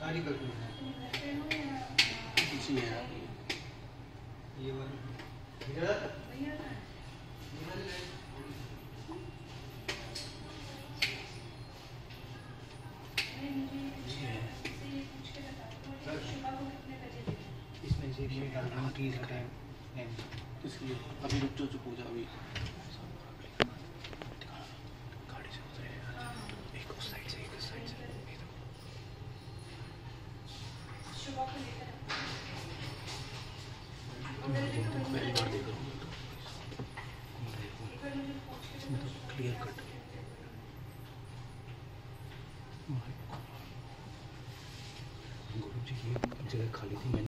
खाली कर दूँ पीछे है ये वाला इधर इसमें से ये डालना की सकता है इसलिए अभी रुक जाओ, चुप हो जाओ अभी। गाड़ी से उतरे एक उस साइड से एक इस साइड से पहली बार देख रहा हूँ तो क्लियर कट गुरु जी ये जगह खाली थी।